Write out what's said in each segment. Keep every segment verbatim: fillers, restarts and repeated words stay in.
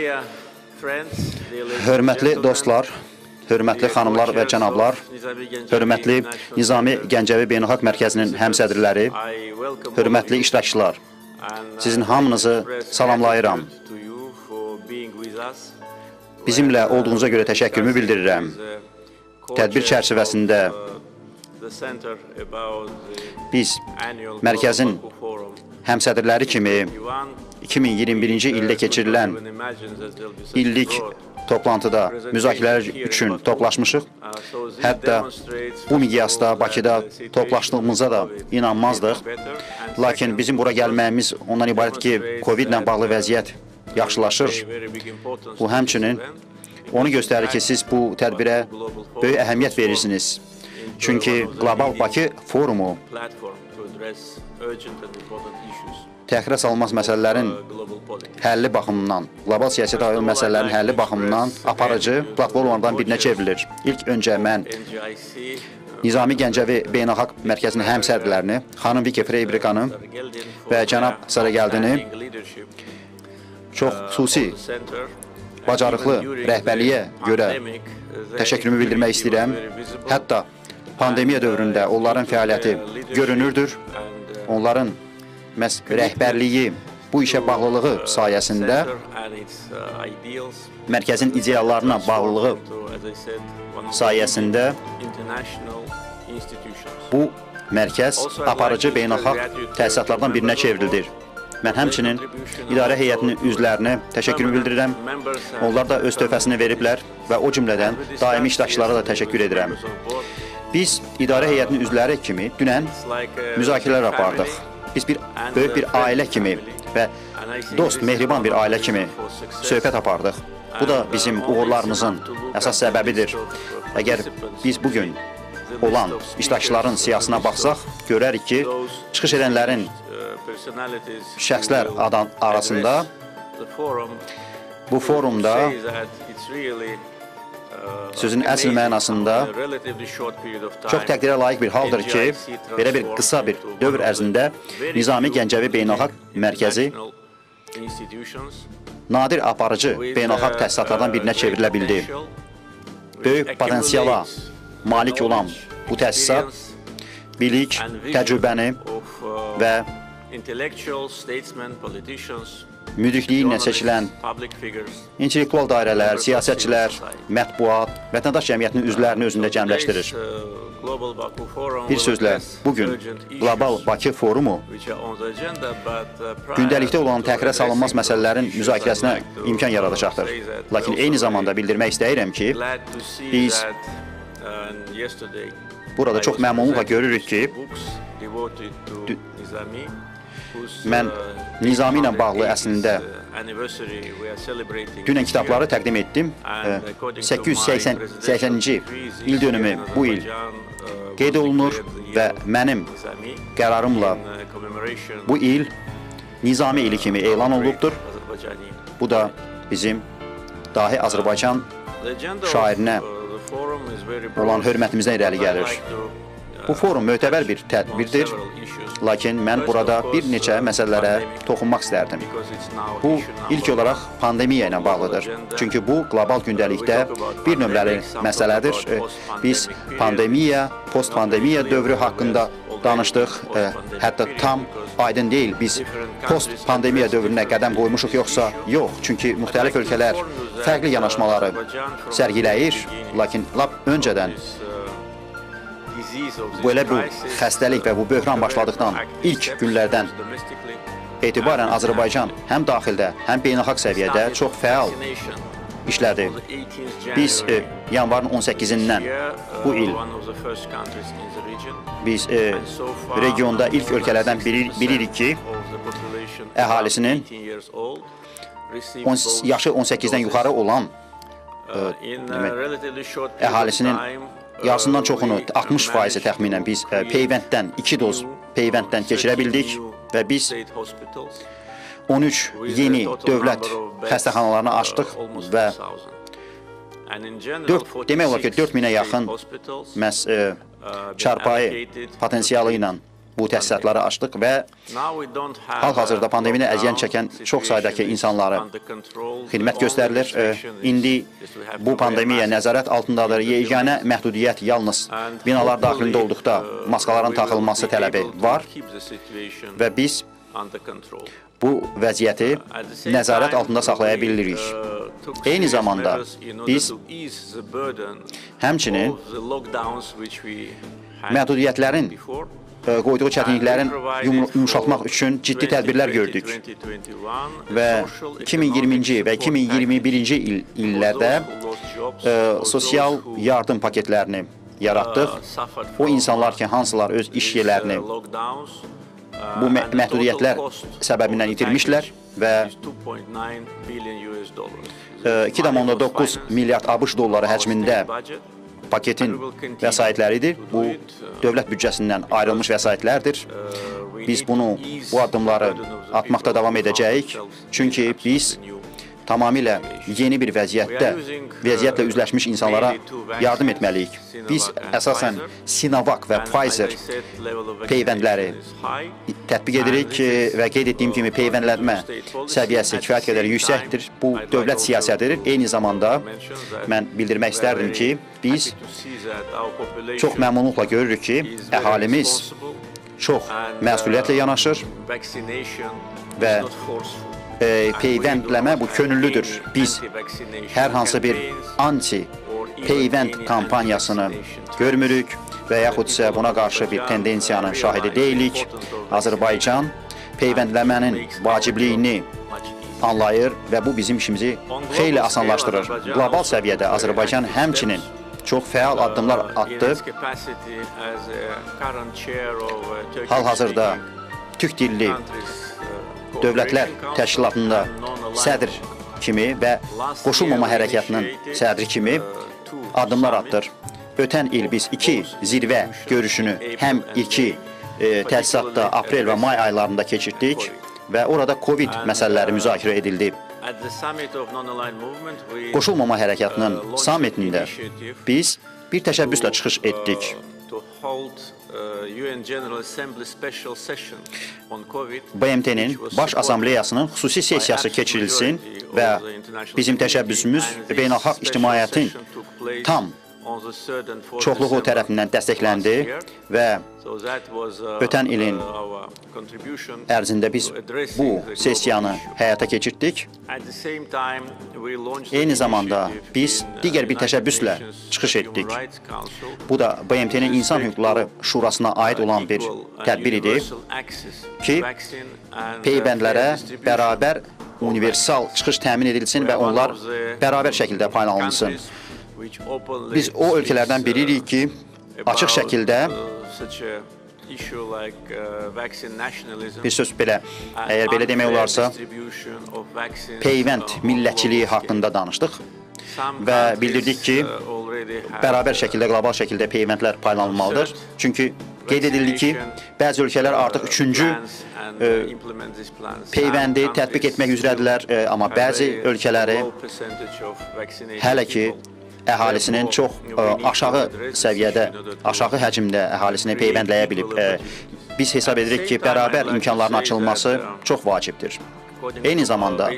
Hörmətli dostlar, hörmətli xanımlar və cənablar, hörmətli Nizami Gəncəvi Beynəlxalq Mərkəzinin həmsədrləri, hörmətli iştirakçılar, sizin hamınızı salamlayıram. Bizimlə olduğunuza görə təşəkkürümü bildirirəm. Tədbir çərçivəsində biz mərkəzin həmsədrləri kimi iki min iyirmi birinci ildə keçirilən illik toplantıda müzakirələr üçün toplaşmışıq. Hətta bu miqyasda Bakıda toplaşdığımıza da inanmazdıq. Lakin bizim bura gəlməyimiz ondan ibarət ki, Covid ilə bağlı vəziyyət yaxşılaşır. Bu həmçinin onu göstərir ki, siz bu tədbirə böyük əhəmiyyət verirsiniz. Çünki Qlobal Bakı forumu təxirə salınmaz məsələlərin həlli baxımından, qlobal siyasət ayrı məsələlərin həlli baxımından aparıcı platformalardan birinə çevrilir. İlk öncə mən Nizami Gəncəvi Beynəlxalq Mərkəzinin həmsədrlərini, xanım Vike Freybrikanı və cənab Sarıgəldini çox xüsusi, bacarıqlı rəhbərliyə görə təşəkkürümü bildirmək istəyirəm. Hətta pandemiya dövründə onların fəaliyyəti görünürdür. Onların məhz rəhbərliyi, bu işə bağlılığı sayəsində mərkəzin ideallarına bağlılığı sayəsində bu mərkəz aparıcı beynəlxalq təsisatlardan birinə çevrildir. Mən həmçinin idarə heyətinin üzvlərinə təşəkkürümü bildirirəm. Onlar da öz töhfəsini veriblər və o cümlədən daimi iştirakçılara da təşəkkür edirəm. Biz idarə heyətinin üzvləri kimi dünən müzakirələr apardıq. Biz bir böyük bir ailə kimi və dost, mehriban bir ailə kimi söhbət apardıq. Bu da bizim uğurlarımızın əsas səbəbidir. Əgər biz bugün olan iştirakçıların siyasına baxsaq, görərik ki, çıxış edənlərin şəxslər arasında bu forumda sözün əsl mənasında çox təqdirə layiq bir haldır ki, belə bir qısa bir dövr ərzində Nizami Gəncəvi Beynəlxalq Mərkəzi nadir aparıcı beynəlxalq təsisatlardan birinə çevrilə bildi. Böyük potensiala malik olan bu təsisat bilik, təcrübəni və müdrikliyi ilə seçilən intellektual dairələr, siyasətçilər, mətbuat, vətəndaş cəmiyyətinin üzvlərini özündə cəmləşdirir. Bir sözlə, bugün Qlobal Bakı forumu gündəlikdə olan təxirə salınmaz məsələlərin müzakirəsinə imkan yaradacaqdır. Lakin eyni zamanda bildirmək istəyirəm ki, biz burada çox məmnunluqla görürük ki, mən Nizami ilə bağlı əslində dünən kitabları təqdim etdim. səkkiz yüz səksəninci il dönümü bu il qeyd olunur və mənim qərarımla bu il Nizami ili kimi elan olunubdur. Bu da bizim dahi Azərbaycan şairinə olan hörmətimizdən irəli gəlir. Bu forum mötəbər bir tədbirdir, lakin mən burada bir neçə məsələlərə toxunmaq istərdim. Bu, ilk olaraq pandemiya ilə bağlıdır. Çünki bu, qlobal gündəlikdə bir nömrəli məsələdir. Biz pandemiya, post-pandemiya dövrü haqqında danışdıq. Hətta tam aydın deyil, biz post-pandemiya dövrünə qədəm qoymuşuq yoxsa yox. Çünki müxtəlif ölkələr fərqli yanaşmaları sərgiləyir, lakin lap öncədən belə bu xəstəlik və bu böhran başladıqdan ilk günlərdən etibarən Azərbaycan həm daxildə, həm beynəlxalq səviyyədə çox fəal işlədi. Biz e, yanvarın on səkkizindən bu il biz e, regionda ilk ölkələrdən biri, bilirik ki, əhalisinin on, yaşı on səkkizdən yuxarı olan e, demək, əhalisinin yarısından çoxunu, altmış faizi təxminən biz e, peyvənddən, iki doz peyvənddən keçirə bildik və biz on üç yeni dövlət xəstəxanalarını açdıq və demək olar ki, dörd minə yaxın məhz e, çarpayı potensialı ilə bu təsisatları açdıq və hal-hazırda pandemiyada əziyyət çəkən çox sayədəki insanlara xidmət göstərilir. İndi bu pandemiya nəzarət altındadır. Yeganə məhdudiyyət yalnız binalar daxilində olduqda maskaların taxılması tələbi var və biz bu vəziyyəti nəzarət altında saxlaya bilirik. Eyni zamanda biz həmçinin məhdudiyyətlərin qoyduğu çətinliklərin yumuşatmaq üçün ciddi tədbirlər gördük və iki min iyirminci və iki min iyirmi birinci il, illərdə e, sosial yardım paketlərini yaratdıq. O insanlar ki, hansılar öz iş yerlərini bu məhdudiyyətlər səbəbindən itirmişlər və iki nöqtə doqquz milyard ABŞ dolları həcmində paketin vəsaitləridir. Bu, dövlət büdcəsindən ayrılmış vəsaitlərdir. Biz bunu, bu addımları atmaqda davam edəcəyik. Çünki biz tamamilə yeni bir vəziyyətdə, vəziyyətlə üzləşmiş insanlara yardım etməliyik. Biz əsasən Sinovac və Pfizer peyvəndləri tətbiq edirik və qeyd etdiyim kimi peyvəndlənmə səviyyəsi kifayət qədər yüksəkdir. Bu, dövlət siyasətidir. Eyni zamanda mən bildirmək istərdim ki, biz çox məmnunluqla görürük ki, əhalimiz çox məsuliyyətlə yanaşır və e, peyvəndləmə bu könüllüdür. Biz hər hansı bir anti-peyvənd kampaniyasını görmürük və yaxudsə buna qarşı bir tendensiyanın şahidi deyilik. Azərbaycan peyvəndləmənin vacibliyini anlayır və bu bizim işimizi xeyli asanlaşdırır. Qlobal səviyyədə Azərbaycan həmçinin çox fəal addımlar atdı. Hal-hazırda Türk dilli Dövlətlər Təşkilatında sədr kimi və qoşulmama hərəkatının sədri kimi addımlar atdır. Ötən il biz iki zirvə görüşünü həm iki e, təsisatda aprel və may aylarında keçirdik və orada Covid məsələləri müzakirə edildi. Qoşulmama hərəkatının sammitində biz bir təşəbbüslə çıxış etdik. B M T-nin Baş Asambleyasının xüsusi sessiyası keçirilsin və bizim təşəbbüsümüz beynəlxalq ictimaiyyətin tam çoxluğu tərəfindən dəstəkləndi və ötən ilin ərzində biz bu sessiyanı həyata keçirdik. Eyni zamanda biz digər bir təşəbbüslə çıxış etdik. Bu da B M T-nin İnsan Hüquqları Şurasına aid olan bir tədbir idi ki, peyvəndlərə bərabər universal çıxış təmin edilsin və onlar bərabər şəkildə paylanılsın. Biz o ölkələrdən biriyik ki, açıq şəkildə bir söz belə, əgər belə demək olarsa, peyvənd millətçiliyi haqqında danışdıq və bildirdik ki, bərabər şəkildə, qlobal şəkildə peyvəndlər paylanılmalıdır. Çünki qeyd edildi ki, bəzi ölkələr artıq üçüncü e, peyvəndi tətbiq etmək üzrədirlər, e, amma bəzi ölkələri hələ ki, əhalisinin çox ə, aşağı səviyyədə, aşağı həcmdə əhalisini peyvəndləyə bilib. Ə, biz hesab edirik ki, bərabər imkanların açılması çox vacibdir. Eyni zamanda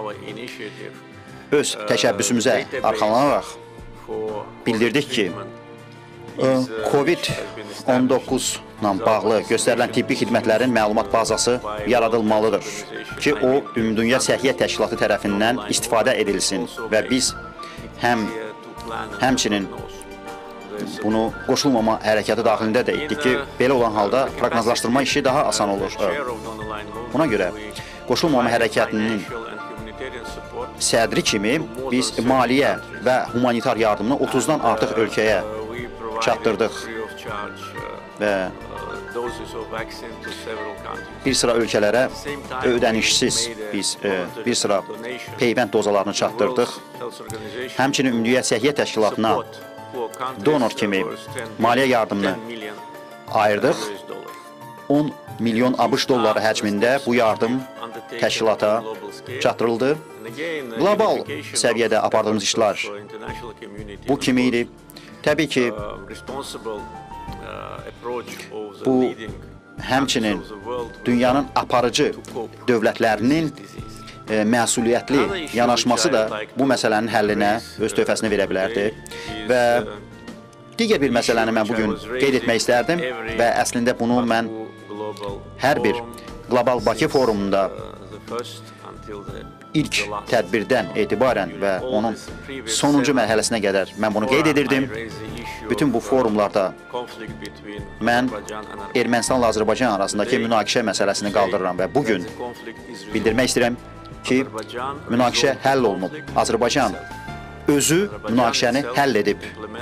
öz təşəbbüsümüzə arxalanaraq bildirdik ki, Covid on doqquz ilə bağlı göstərilən tibbi xidmətlərin məlumat bazası yaradılmalıdır ki, o, Ümumdünya Səhiyyə Təşkilatı tərəfindən istifadə edilsin və biz həm Həmçinin bunu qoşulmama hərəkatı daxilində də etdik ki, belə olan halda proqnozlaşdırma işi daha asan olur. Buna görə qoşulmama hərəkatının sədri kimi biz maliyyə və humanitar yardımını otuzdan artıq ölkəyə çatdırdıq və bir sıra ölkələrə ödənişsiz biz e, bir sıra peyvənd dozalarını çatdırdıq. Həmçinin Ümumdünya Səhiyyə Təşkilatına donor kimi maliyyə yardımını ayırdıq. on milyon ABŞ dolları həcmində bu yardım təşkilata çatdırıldı. Qlobal səviyyədə apardığımız işlər bu kimi idi. Təbii ki, bu həmçinin dünyanın aparıcı dövlətlərinin e, məsuliyyətli yanaşması da bu məsələnin həllinə öz töhfəsini verə bilərdi. Və digər bir məsələni mən bugün qeyd etmək istərdim və əslində bunu mən hər bir Qlobal Bakı forumunda ilk tədbirdən etibarən və onun sonuncu mərhələsinə qədər mən bunu qeyd edirdim. Bütün bu forumlarda mən Ermənistanla Azərbaycan arasındakı münaqişə məsələsini qaldırıram və bugün bildirmək istəyirəm ki, münaqişə həll olunub. Azərbaycan özü münaqişəni həll edib.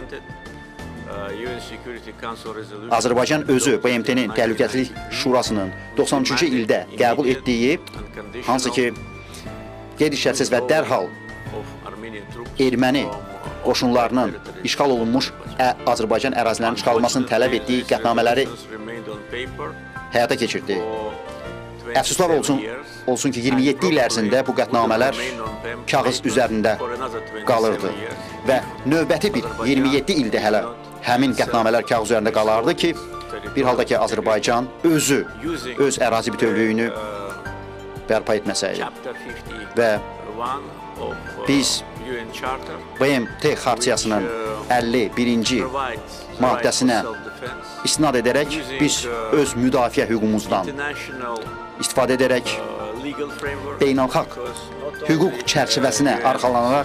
Azərbaycan özü B M T-nin Təhlükəsizlik Şurasının doxsan üçüncü ildə qəbul etdiyi, hansı ki, qeyri-şərtsiz və dərhal erməni qoşunlarının işğal olunmuş Azərbaycan ərazilərinin çıxarılmasını tələb etdiyi qətnamələri həyata keçirdi. Əfsuslar olsun, olsun ki, iyirmi yeddi il ərzində bu qətnamələr kağız üzərində qalırdı və növbəti bir iyirmi yeddi ildə hələ həmin qətnamələr kağız üzərində qalardı ki, bir halda ki, Azərbaycan özü öz ərazi bütövlüyünü bərpa etməsəydi. Və biz B M T xartiyasının əlli birinci maddəsinə istinad edərək biz öz müdafiə hüququmuzdan istifadə edərək beynəlxalq hüquq çərçivəsinə arxalanaraq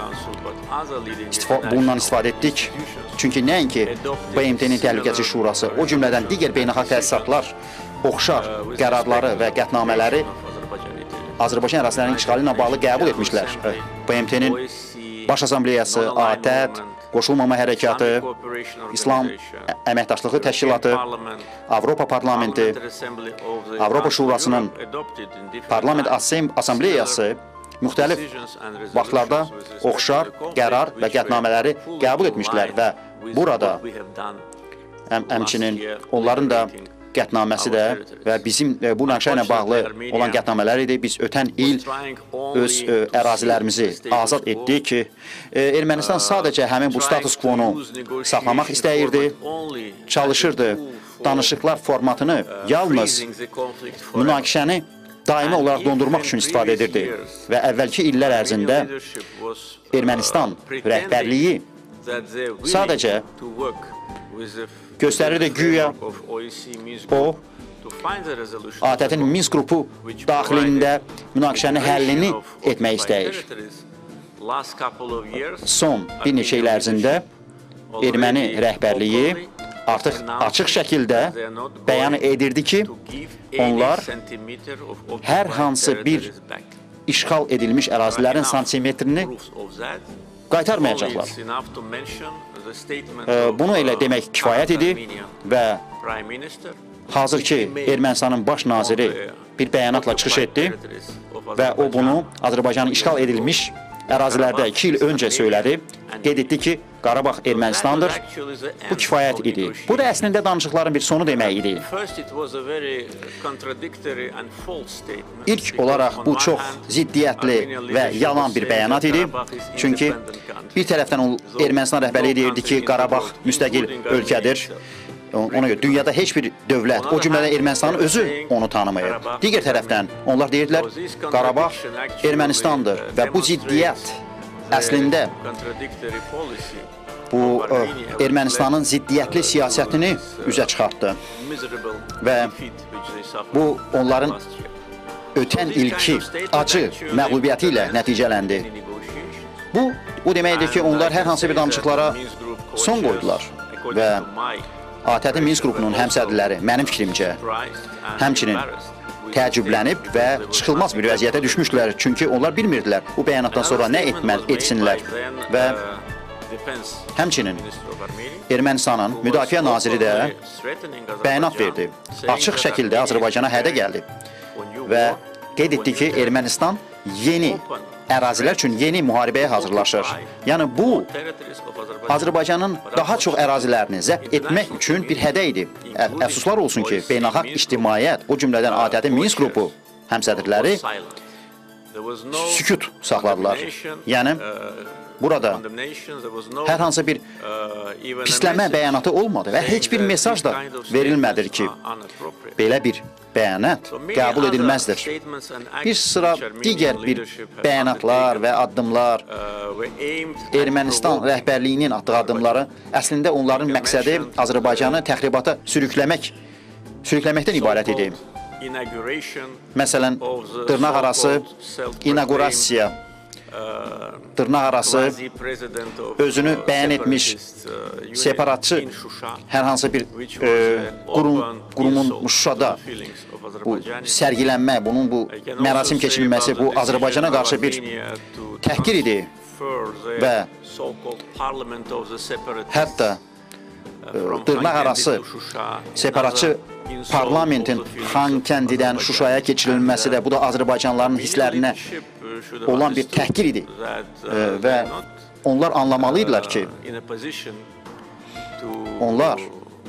bundan istifadə etdik. Çünki nəinki B M T-nin Təhlükəsizlik Şurası, o cümlədən digər beynəlxalq təsisatlar oxşar qərarları və qətnamələri Azərbaycan ərazilərinin işğalı ilə bağlı qəbul etmişlər. B M T-nin Baş Assambleyası, A T Ə D, Qoşulmama Hərəkatı, İslam Əməkdaşlığı Təşkilatı, Avropa Parlamenti, Avropa Şurasının Parlament Assambleyası müxtəlif vaxtlarda oxşar qərar və qətnamələri qəbul etmişlər və burada həmçinin onların da qətnaməsi də və bizim bu münaqişə ilə bağlı olan qətnamələr idi. Biz ötən il öz ərazilərimizi azad etdik ki, Ermənistan sadəcə həmin bu status quo-nu saxlamaq istəyirdi, çalışırdı danışıqlar formatını yalnız münaqişəni daimi olaraq dondurmaq üçün istifadə edirdi və əvvəlki illər ərzində Ermənistan rəhbərliyi sadəcə göstərirdi güya o, A T Ə-nin Minsk qrupu daxilində münaqişənin həllini etmək istəyir. Son bir neçə il ərzində erməni rəhbərliyi artıq açıq şəkildə bəyan edirdi ki, onlar hər hansı bir işğal edilmiş ərazilərin santimetrini qaytarmayacaqlar. Bunu elə demək kifayət idi və hazır ki, Ermənistanın baş naziri bir bəyanatla çıxış etdi və o bunu Azərbaycanın işğal edilmiş ərazilərdə iki il öncə söylədi, qeyd etdi ki, Qarabağ Ermənistandır. Bu kifayət idi. Bu da əslində danışıqların bir sonu demək idi. İlk olaraq bu çox ziddiyyətli və yalan bir bəyanat idi. Çünki bir tərəfdən Ermənistan rəhbərliyi deyirdi ki, Qarabağ müstəqil ölkədir. Ona görə dünyada heç bir dövlət, o cümlədən Ermənistanın özü onu tanımayır. Digər tərəfdən onlar deyirdilər, Qarabağ Ermənistandır və bu ziddiyyət əslində bu Ermənistanın ziddiyyətli siyasətini üzə çıxartdı və bu onların ötən ilki acı məğlubiyyəti ilə nəticələndi. Bu, o deməkdir ki, onlar hər hansı bir danışıqlara son qoydular və A T Ə-nin Minsk qrupunun həmsədrləri, mənim fikrimcə, həmçinin təəccüblənib və çıxılmaz bir vəziyyətə düşmüşdülər. Çünki onlar bilmirdilər bu bəyanatdan sonra nə etməl, etsinlər və həmçinin Ermənistanın müdafiə naziri də bəyanat verdi. Açıq şəkildə Azərbaycana hədə gəldi və qeyd etdi ki, Ermənistan yeni ərazilər üçün yeni müharibəyə hazırlaşır. Yəni bu, Azərbaycanın daha çox ərazilərini zəbt etmək üçün bir hədə idi. Əfsuslar olsun ki, beynəlxalq ictimaiyyət, o cümlədən A T Ə-nin Minsk qrupu həmsədrləri sükut saxladılar. Yəni, burada hər hansı bir pisləmə bəyanatı olmadı və heç bir mesaj da verilmədir ki, belə bir bəyanat qəbul edilməzdir. Bir sıra digər bir bəyanatlar və addımlar, Ermənistan rəhbərliyinin atdığı addımları, əslində onların məqsədi Azərbaycanı təxribata sürükləmək, sürükləməkdən ibarət idi. Məsələn, dırnaq arası inaugurasiya, dırnaq arası özünü bəyan etmiş separatçı hər hansı bir e, qurum, qurumun Şuşada bu sərgilənmə, bunun bu mərasim keçirilməsi bu Azərbaycana qarşı bir təhqir idi və hətta e, dırnaq arası separatçı parlamentin Xankəndidən Şuşaya keçirilməsi də bu da Azərbaycanlıların hisslərinə olan bir təhqir idi e, və onlar anlamalıydılar ki, onlar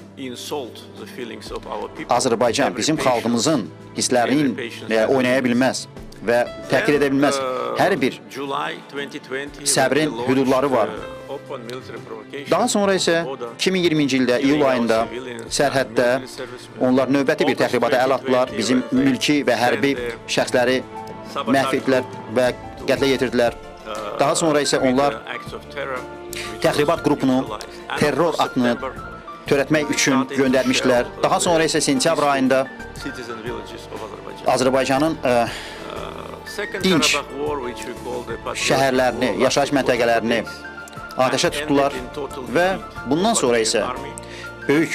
Azərbaycan bizim xalqımızın hisslərini oynaya bilməz və təhqir edə bilməz. Hər bir səbrin hüdudları var. Daha sonra isə iki min iyirminci ildə iyul ayında sərhəddə onlar növbəti bir təxribata əl atdılar. Bizim mülki və hərbi şəxsləri məhv etdilər və qətlə yetirdilər. Daha sonra isə onlar təxribat qrupunu, terror aktını törətmək üçün göndərmişdilər. Daha sonra isə sentyabr ayında Azərbaycanın ə, dinç şəhərlərini, yaşayış məntəqələrini ateşə tutdular və bundan sonra isə böyük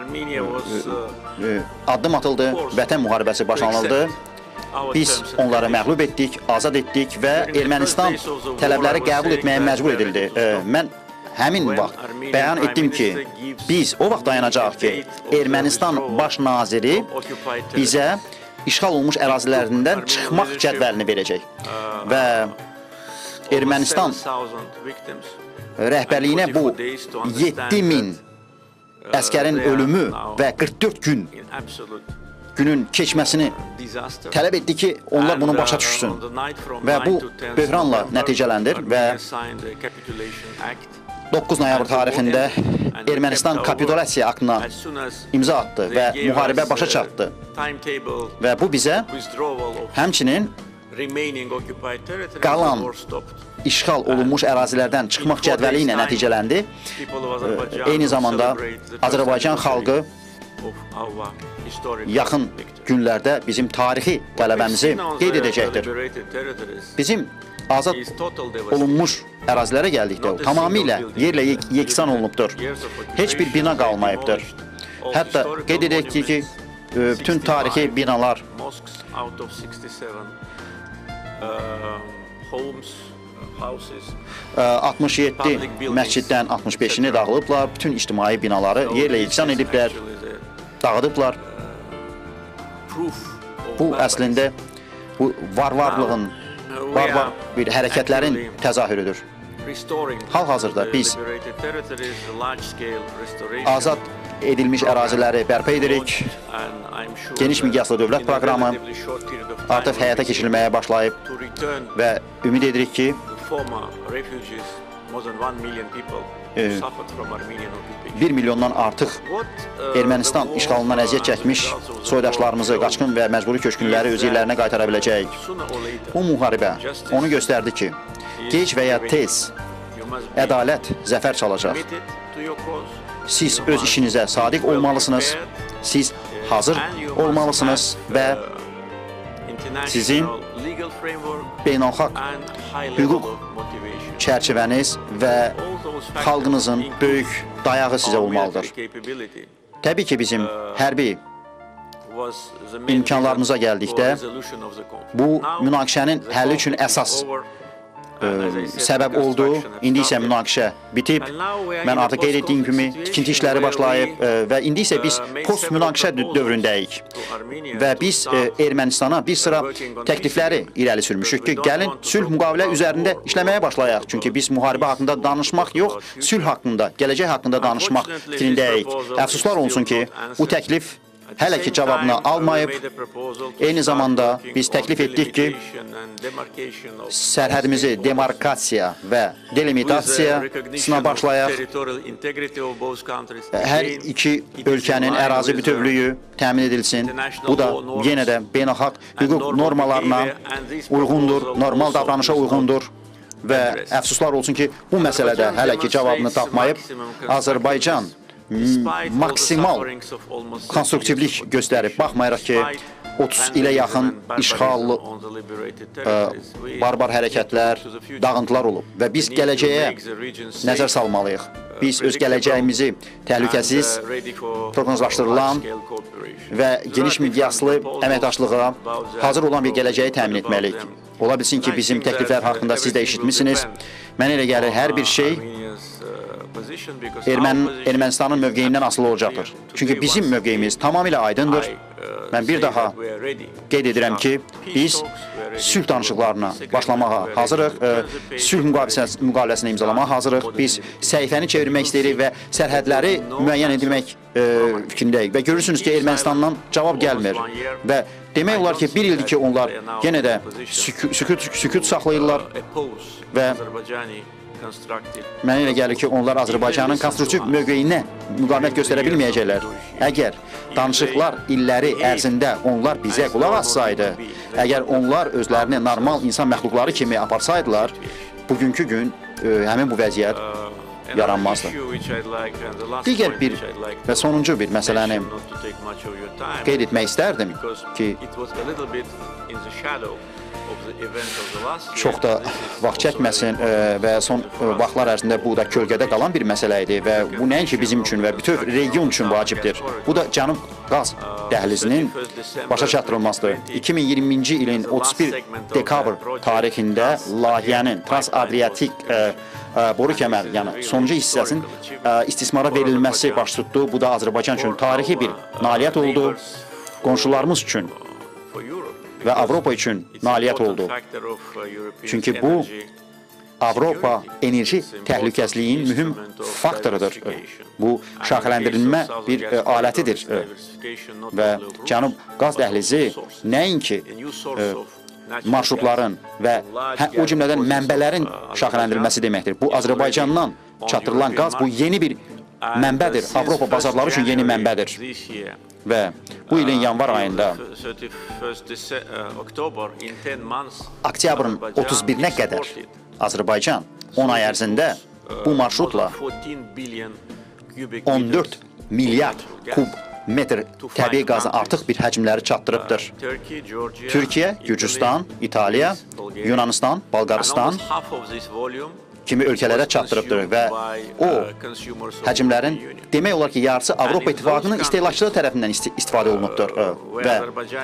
addım atıldı, vətən müharibəsi başlanıldı. Biz onları məğlub etdik, azad etdik və Ermənistan tələbləri qəbul etməyə məcbur edildi. Mən həmin vaxt bəyan etdim ki, biz o vaxt dayanacaq ki, Ermənistan baş naziri bizə işğal olmuş ərazilərindən çıxmaq cədvəlini verəcək və Ermənistan rəhbərliyinə bu yeddi min əskərin ölümü və qırx dörd gün günün keçməsini tələb etdi ki, onlar bunu başa düşsün və bu böhranla nəticələndir və doqquz noyabr tarixində Ermənistan kapitulasiya aktına imza atdı və müharibə başa çatdı və bu bizə həmçinin qalan işğal olunmuş ərazilərdən çıxmaq cədvəli ilə nəticələndi. Eyni zamanda Azərbaycan xalqı yaxın günlərdə bizim tarixi qələbəmizi qeyd edəcəkdir. Bizim azad olunmuş ərazilərə gəldikdə tamamilə yerlə yeksan olunubdur. Heç bir bina qalmayıbdır. Hətta qeyd edək ki, bütün tarixi binalar altmış yeddi məsciddən altmış beşini dağılıblar, bütün ictimai binaları yerlə yeksan ediblər, dağıdıblar. Bu əslində bu varvarlığın, varvar bir hərəkətlərin təzahürüdür. Hal-hazırda biz azad edilmiş əraziləri bərpa edirik. Geniş miqyaslı dövlət proqramı artıq həyata keçirilməyə başlayıb və ümid edirik ki, bir milyondan artıq Ermənistan işğalından əziyyət çəkmiş soydaşlarımızı, qaçqın və məcburi köçkünləri öz yerlərinə qaytara biləcək. Bu müharibə onu göstərdi ki, gec və ya tez ədalət zəfər çalacaq. Siz öz işinizə sadiq olmalısınız, siz hazır olmalısınız və sizin beynəlxalq hüquq çərçivəniz və xalqınızın böyük dayağı sizə olmalıdır. Təbii ki, bizim hərbi imkanlarımıza gəldikdə bu münaqişənin həlli üçün əsas səbəb oldu. İndi isə münaqişə bitib. Mən artıq qeyd etdiyim kimi tikinti işləri başlayıb və indi isə biz post-münaqişə dövründəyik. Və biz Ermənistana bir sıra təklifləri irəli sürmüşük ki, gəlin sülh müqavilə üzərində işləməyə başlayaq. Çünki biz müharibə haqqında danışmaq yox, sülh haqqında, gələcək haqqında danışmaq fikrindəyik. Əfsuslar olsun ki, bu təklif hələ ki cavabını almayıb. Eyni zamanda biz təklif etdik ki, sərhədimizi demarkasiya və delimitasiyasına başlayaq. Hər iki ölkənin ərazi bütövlüyü təmin edilsin. Bu da yenə də beynəlxalq hüquq normalarına uyğundur, normal davranışa uyğundur. Və əfsuslar olsun ki, bu məsələdə hələ ki cavabını tapmayıb. Azərbaycan maksimal konstruktivlik göstərib. Baxmayaraq ki, otuz ilə yaxın işğallı barbar hərəkətlər, dağıntılar olub və biz gələcəyə nəzər salmalıyıq. Biz öz gələcəyimizi təhlükəsiz, proqnozlaşdırılan və geniş miqyaslı əməkdaşlığa hazır olan bir gələcəyi təmin etməliyik. Ola bilsin ki, bizim təkliflər haqqında siz də eşitmişsiniz. Mənə elə gəlir, hər bir şey Ermən, Ermənistanın mövqeyindən asılı olacaqdır. Çünki bizim mövqeyimiz tamamilə aydındır. Mən bir daha qeyd edirəm ki, biz sülh danışıqlarına başlamağa hazırıq, sülh müqaviləsini imzalamağa hazırıq. Biz səhifəni çevirmək istəyirik və sərhədləri müəyyən edilmək fikrindəyik. Və görürsünüz ki, Ermənistandan cavab gəlmir. Və demək olar ki, bir ildir ki, onlar yenə də sükut, sükut saxlayırlar və mənə elə gəlir ki, onlar Azərbaycanın konstruktiv mövqeyinə müqavimət göstərə bilməyəcəklər. Əgər danışıqlar illəri ərzində onlar bizə qulaq assaydı, əgər onlar özlərini normal insan məxluqları kimi aparsaydılar, bugünkü gün həmin bu vəziyyət yaranmazdı. Digər bir və sonuncu bir məsələni qeyd etmək istərdim ki, çox da vaxt çəkməsin və son vaxtlar ərzində bu da kölgədə qalan bir məsələ idi və bu nəinki bizim üçün və bütöv region üçün vacibdir. Bu da Cənub qaz dəhlizinin başa çatdırılmasıdır. iki min iyirminci ilin otuz bir dekabr tarixində layihənin Trans-Adriatik boru kəmər, yəni sonuncu hissəsinin istismara verilməsi baş tutdu. Bu da Azərbaycan üçün tarixi bir nailiyyət oldu. Qonşularımız üçün və Avropa üçün nailiyyət oldu. Çünki bu, Avropa enerji təhlükəsizliyinin mühüm faktorudur. Bu, şaxələndirilmə bir alətidir. Və Cənub qaz dəhlizi nəinki marşrutların və o cümlədən mənbələrin şaxələndirilməsi deməkdir. Bu, Azərbaycandan çatdırılan qaz, bu yeni bir mənbədir. Avropa bazarları üçün yeni mənbədir. Və bu ilin yanvar ayında oktyabrın otuz birinə qədər Azərbaycan on ay ərzində bu marşrutla on dörd milyard kub metr təbii qazın artıq bir həcmləri çatdırıbdır. Türkiyə, Gürcüstan, İtaliya, Yunanistan, Balqaristan kimi ölkələrə çatdırıbdır və o həcmlərin demək olar ki, yarısı Avropa İttifaqının istehlakçıları tərəfindən istifadə olunubdur və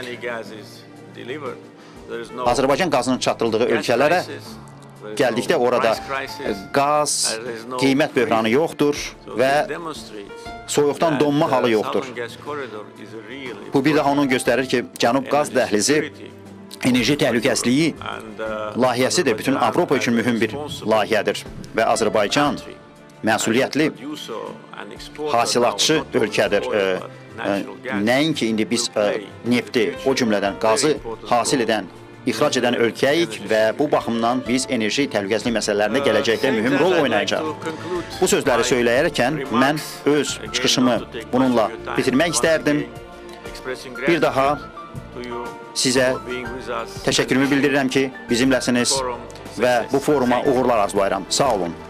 Azərbaycan qazının çatdırıldığı ölkələrə gəldikdə orada qaz, qiymət böhranı yoxdur və soyuqdan donma halı yoxdur. Bu bir daha onu göstərir ki, Cənub qaz dəhlizi enerji təhlükəsizliyi layihəsidir. Bütün Avropa üçün mühüm bir layihədir və Azərbaycan məsuliyyətli hasilatçı ölkədir. Nəinki indi biz nefti, o cümlədən qazı hasil edən, ixrac edən ölkəyik və bu baxımdan biz enerji təhlükəsizlik məsələlərində gələcəkdə mühüm rol oynayacaq. Bu sözləri söyləyərkən mən öz çıxışımı bununla bitirmək istərdim. Bir daha sizə təşəkkürümü bildirirəm ki, bizimləsiniz və bu foruma uğurlar arzulayıram. Sağ olun.